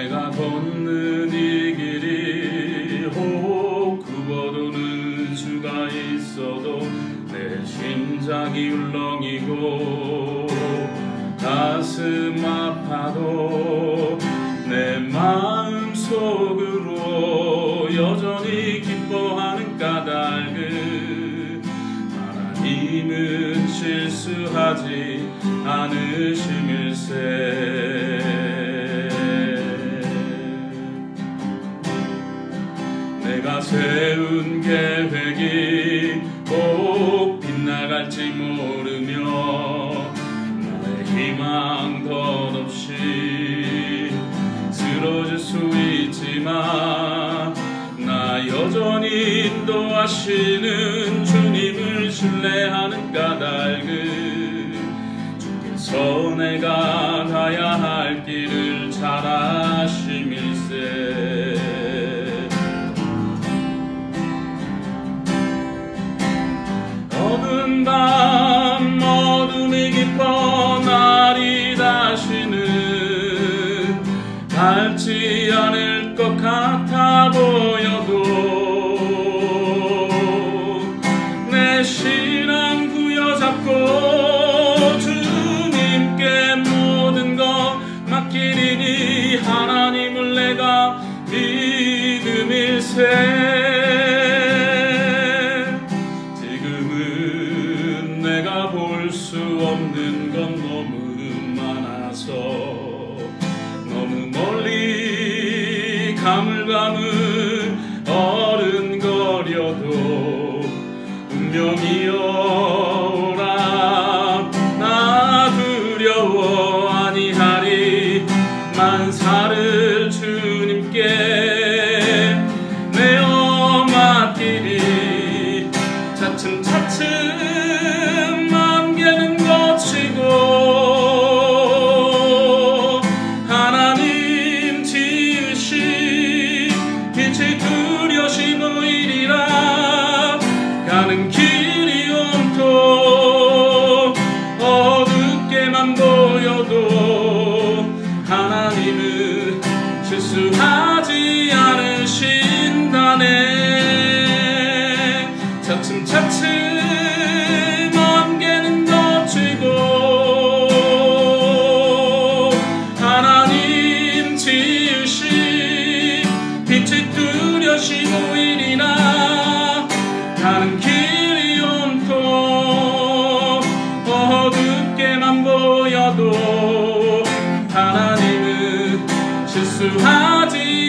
내가 걷는 이 길이 혹 굽어도는 수가 있어도 내 심장이 울렁이고 가슴 아파도 내 마음속으로 여전히 기뻐하는 까닭은 하나님은 실수하지 않으심일세. 내가 세운 계획이 꼭 빗나갈지 모르며 나의 희망 덧없이 쓰러질 수 있지만 나 여전히 인도하시는 주님을 신뢰하는 까닭은 주께서 내가 가야 할 길을 잘 아심일세. 어두운 밤 어둠이 깊어 날이 다시는 닳지 않을 것 같아 보여도 내 신앙 부여잡고 주님께 모든 것 맡기리니 하나님을 내가 믿음일세. 지금은 내가 볼 수 없는 건 너무 많아서 너무 멀리 가물가물 어른거려도 운명이여 오라 나 두려워 아니하리. 만사를 주님께 내어 맡기리. 차츰차츰 안개는 걷히고 하나님 지으신 빛이 뚜렷이 보이리라. 가는 길이 온통 어둡게만 보여도 하나님은 실수하지 않으신다네. 차츰차츰 안개는 걷히고 하나님 지으신 빛이 뚜렷이 보이리라. 가는 길이 온통 어둡게만 보여도 하나님은 실수하지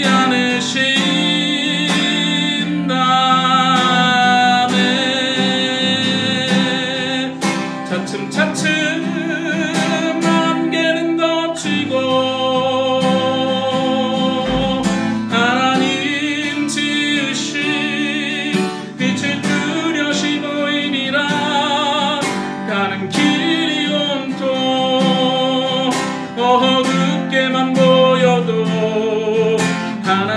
않으신다네. 차츰차츰 안개는 걷히고 하나님 지으신 빛을 뚜렷이 보이니라. 가는 길이 온통 어둡게만 보여도 하나님